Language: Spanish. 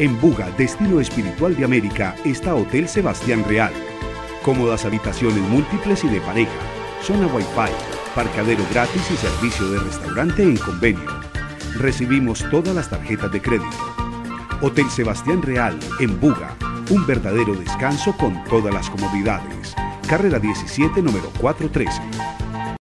En Buga, destino espiritual de América, está Hotel Sebastián Real. Cómodas habitaciones múltiples y de pareja, zona Wi-Fi, parqueadero gratis y servicio de restaurante en convenio. Recibimos todas las tarjetas de crédito. Hotel Sebastián Real, en Buga, un verdadero descanso con todas las comodidades. Carrera 17, número 413.